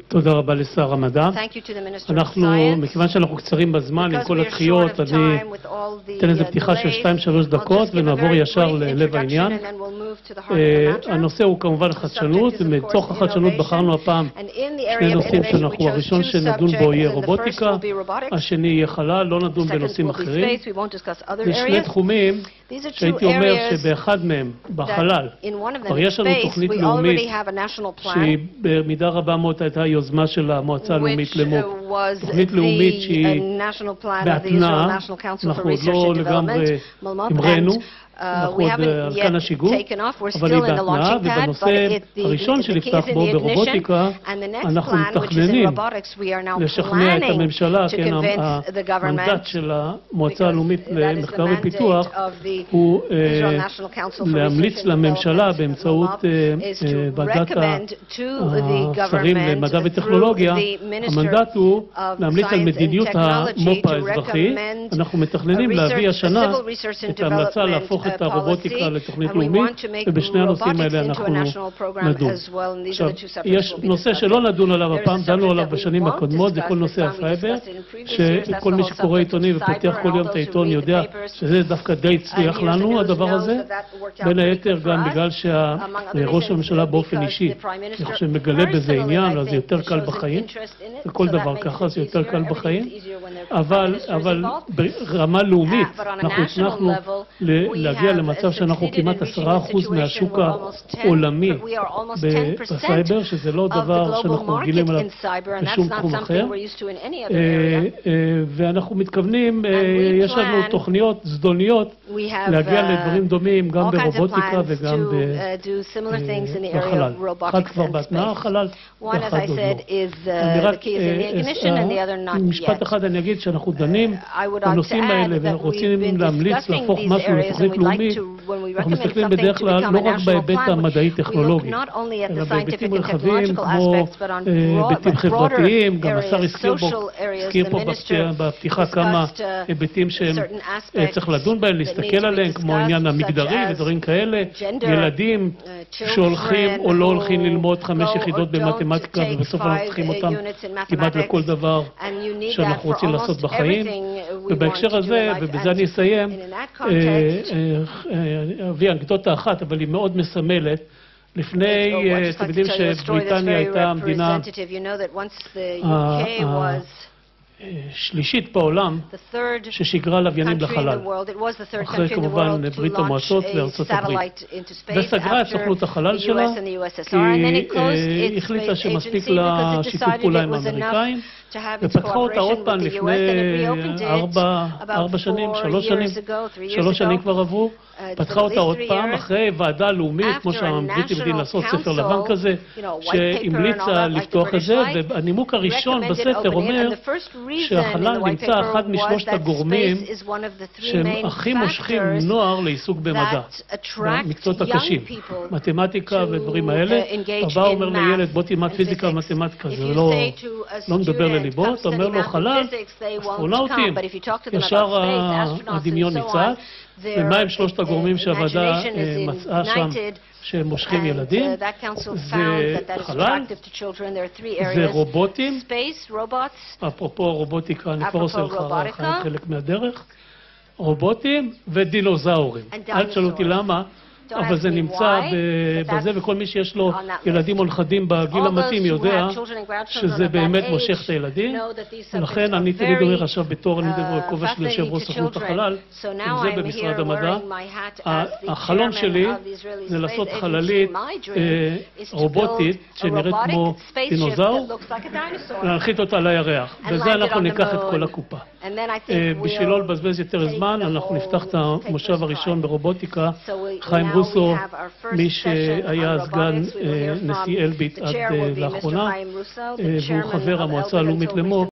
תודה רבה לשר המדע. אנחנו, מכיוון שאנחנו קצרים בזמן עם כל הדחיות, אני אתן איזה פתיחה של 2-3 דקות ונעבור ישר ללב העניין. הנושא הוא כמובן חדשנות, ומתוך החדשנות בחרנו הפעם שני נושאים שאנחנו, הראשון שנדון בו יהיה רובוטיקה, השני יהיה חלל, לא נדון בנושאים אחרים. זה שני תחומים שהייתי אומר שבאחד מהם, בחלל, כבר יש לנו תוכנית לאומית שהיא במידה רבה מאוד הייתה יוזמה של המועצה הלאומית למו"פ. תוכנית לאומית שהיא בהתנעה, אנחנו עוד לא לגמרי המראנו, אנחנו עוד על כאן השיגור, אבל היא בהתנעה, ובנושא הראשון שנפתח בו ברובוטיקה, אנחנו מתכננים לשכנע את הממשלה, כן, המנדט של המועצה הלאומית למחקר ופיתוח הוא להמליץ לממשלה באמצעות ועדת השרים למדע וטכנולוגיה, המנדט הוא להמליץ על מדיניות המו"פ האזרחי. אנחנו מתכננים להביא השנה את ההמלצה להפוך את הרובוטיקה לתוכנית לאומית, ובשני הנושאים האלה אנחנו נדון. עכשיו, יש נושא שלא נדון עליו הפעם, דנו עליו בשנים הקודמות, זה כל נושא הסייבר, שכל מי שקורא עיתונים ופותח כל יום את העיתון יודע שזה דווקא די הצליח לנו, הדבר הזה, בין היתר גם בגלל שראש הממשלה באופן אישי, אני חושב, מגלה בזה עניין, אז זה יותר קל בחיים, וכל דבר ככה זה יותר קל בחיים, אבל ברמה לאומית אנחנו הצלחנו להגיע למצב שאנחנו כמעט 10% מהשוק העולמי בסייבר, שזה לא דבר שאנחנו רגילים עליו בשום תחום אחר. ואנחנו מתכוונים, יש לנו תוכניות זדוניות להגיע לדברים דומים גם ברובוטיקה וגם בחלל. אחד כבר בהתנעה, החלל, ואחד עוד לא. משפט אחד אני אגיד שאנחנו דנים בנושאים האלה ואנחנו רוצים להמליץ להפוך משהו לתוכנית לאומית. אנחנו מסתכלים בדרך כלל לא רק בהיבט המדעי-טכנולוגי, אלא בהיבטים רחבים כמו היבטים חברתיים, גם השר הזכיר פה בפתיחה כמה היבטים שצריך לדון בהם, להסתכל עליהם, כמו העניין המגדרי ודברים כאלה, ילדים שהולכים או לא הולכים ללמוד 5 יחידות במתמטיקה ובסוף אנחנו צריכים אותם כמעט לכל דבר שאנחנו רוצים לעשות בחיים. ובהקשר הזה, ובזה אני אסיים, אביא אנקדוטה אחת, אבל היא מאוד מסמלת. לפני, אתם יודעים שבריטניה הייתה המדינה שלישית בעולם ששיגרה לוויינים לחלל, אחרי כמובן ברית המועצות וארצות הברית, וסגרה את סוכנות החלל שלה כי היא החליטה שמספיק לה שיתוף פעולה עם האמריקאים, ופתחה אותה עוד פעם לפני 4 שנים, 3 שנים כבר עברו, פתחה אותה עוד פעם אחרי ועדה לאומית, כמו שהבריטים יודעים לעשות ספר לבן כזה, שהמליצה לפתוח את זה, והנימוק הראשון בספר אומר שהחלל נמצא אחד משלושת הגורמים שהם הכי מושכים נוער לעיסוק במדע, במקצועות הקשים, מתמטיקה ודברים האלה. הבא אומר לילד בוא תלמד פיזיקה ומתמטיקה, זה לא מדבר לליבו, אתה אומר לו חלל, אסטרונאוטים, ישר הדמיון ניצת. ומה הם שלושת הגורמים שהוועדה מצאה שם שהם מושכים ילדים? זה חלל, זה רובוטים, אפרופו רובוטיקה, אני כבר עושה לך חלק מהדרך, רובוטים ודינוזאורים. אל תשאלו אותי למה, אבל זה נמצא בזה, וכל מי שיש לו ילדים או נכדים בגיל המתאים יודע שזה באמת מושך את הילדים, ולכן אני תמיד אומר עכשיו בתור, אני מדבר בכובע של יושב ראש סוכנות החלל, זה במשרד המדע, החלום שלי זה לעשות חללית רובוטית שנראית כמו דינוזאור, להנחית אותה לירח, וזה אנחנו ניקח את כל הקופה. בשביל לא לבזבז יותר זמן, אנחנו נפתח את המושב הראשון ברובוטיקה. חיים רוסו, מי שהיה סגן נשיא אלביט עד לאחרונה, והוא חבר המועצה הלאומית למו"פ,